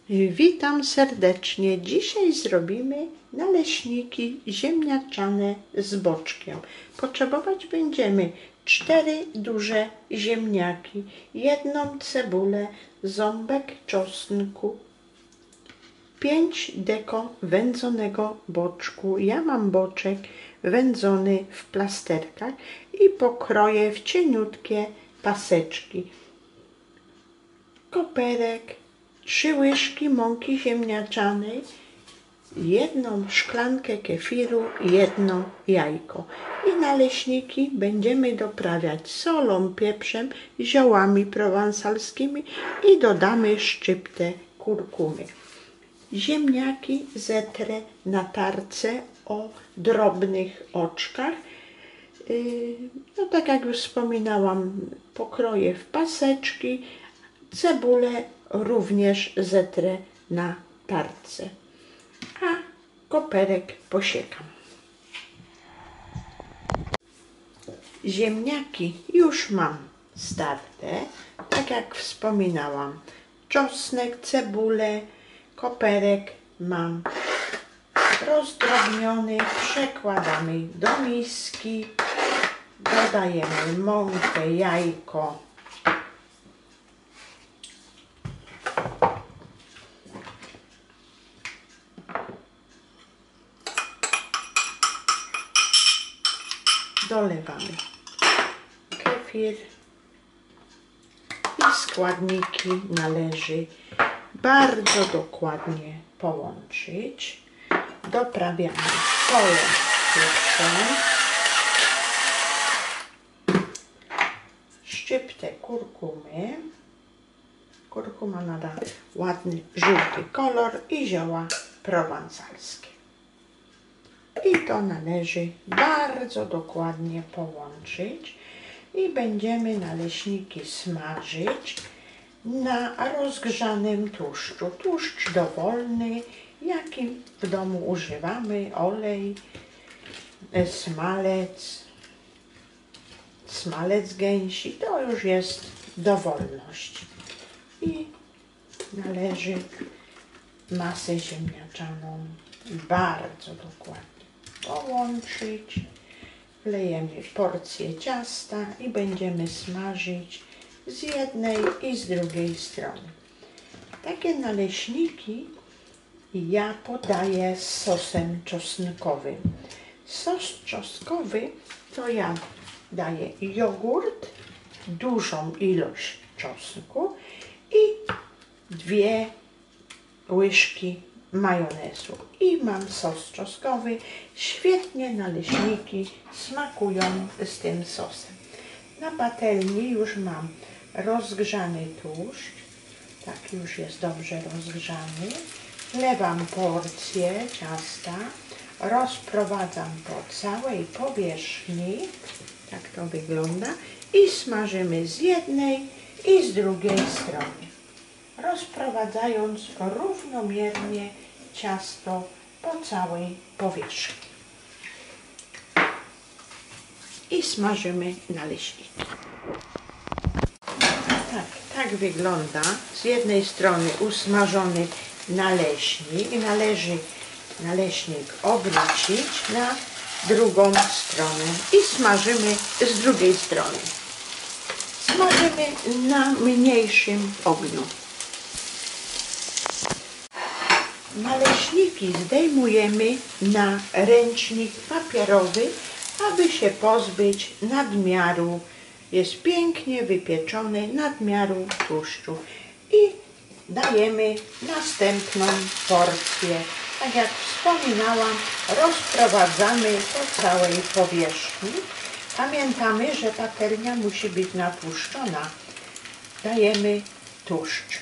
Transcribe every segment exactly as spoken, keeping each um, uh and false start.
Witam serdecznie. Dzisiaj zrobimy naleśniki ziemniaczane z boczkiem. Potrzebować będziemy cztery duże ziemniaki, jedną cebulę, ząbek czosnku, pięć deko wędzonego boczku. Ja mam boczek wędzony w plasterkach i pokroję w cieniutkie paseczki. Koperek, trzy łyżki mąki ziemniaczanej, jedną szklankę kefiru, jedno jajko. I naleśniki będziemy doprawiać solą, pieprzem, ziołami prowansalskimi i dodamy szczyptę kurkumy. Ziemniaki zetrę na tarce o drobnych oczkach. No tak jak już wspominałam, pokroję w paseczki, cebulę również zetrę na tarce, a koperek posiekam. Ziemniaki już mam starte, tak jak wspominałam. Czosnek, cebulę, koperek mam rozdrobniony, przekładamy do miski, dodajemy mąkę, jajko, dolewamy kefir i składniki należy bardzo dokładnie połączyć. Doprawiamy solą, pieprzem, szczyptę kurkumy. Kurkuma nada ładny żółty kolor i zioła prowansalskie. I to należy bardzo dokładnie połączyć i będziemy naleśniki smażyć na rozgrzanym tłuszczu. Tłuszcz dowolny, jaki w domu używamy, olej, smalec, smalec gęsi, to już jest dowolność. I należy masę ziemniaczaną bardzo dokładnie połączyć. Wlejemy porcję ciasta i będziemy smażyć z jednej i z drugiej strony. Takie naleśniki ja podaję z sosem czosnkowym. Sos czosnkowy to ja daję jogurt, dużą ilość czosnku i dwie łyżki majonezu. I mam sos czosnkowy. Świetnie naleśniki smakują z tym sosem. Na patelni już mam rozgrzany tłuszcz. Tak, już jest dobrze rozgrzany. Wlewam porcję ciasta. Rozprowadzam po całej powierzchni. Tak to wygląda. I smażymy z jednej i z drugiej strony, rozprowadzając równomiernie ciasto po całej powierzchni. I smażymy naleśniki. Tak, tak wygląda z jednej strony usmażony naleśnik. Należy naleśnik obrócić na drugą stronę i smażymy z drugiej strony. Smażymy na mniejszym ogniu. Naleśniki zdejmujemy na ręcznik papierowy, aby się pozbyć nadmiaru. Jest pięknie wypieczony nadmiaru tłuszczu. I dajemy następną porcję. Tak jak wspominałam, rozprowadzamy po całej powierzchni. Pamiętamy, że patelnia musi być natłuszczona. Dajemy tłuszcz.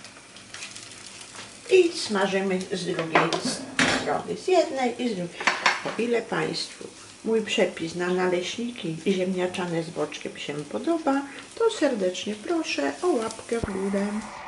I smażymy z drugiej strony, z jednej i z drugiej. O ile Państwu mój przepis na naleśniki ziemniaczane z boczkiem się podoba, to serdecznie proszę o łapkę w górę.